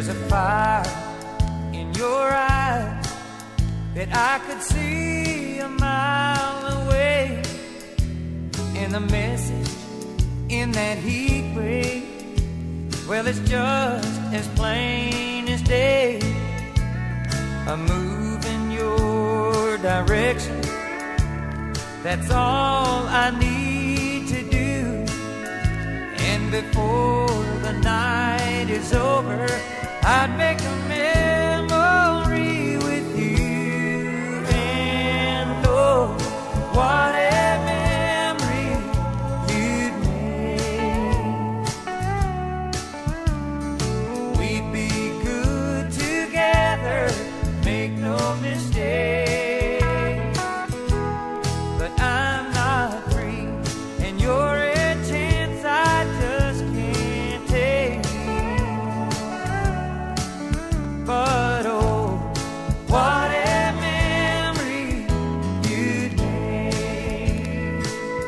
There's a fire in your eyes that I could see a mile away, and the message in that heat wave, well, it's just as plain as day. A move in your direction, that's all I need to do. And before the night is over, I'd make a memory with you. And oh, what a memory you'd make. We'd be good together, make no mistake. But I'm not free, and you're a chance I just can't take. But oh, what a memory you'd make.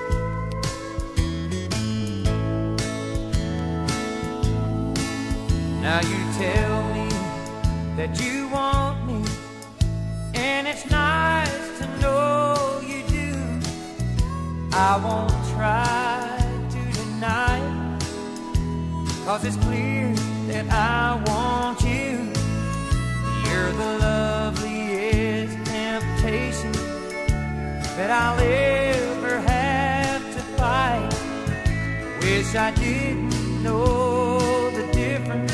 Now you tell me that you want me, and it's nice to know you do. I won't try to deny it, 'cause it's clear that I want you. You're the loveliest temptation that I'll ever have to fight. Wish I didn't know the difference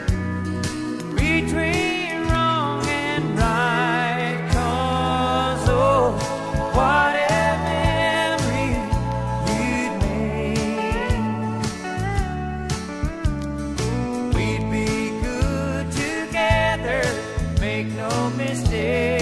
between wrong and right. 'Cause oh, what a memory you'd make. We'd be good together, make no mistake.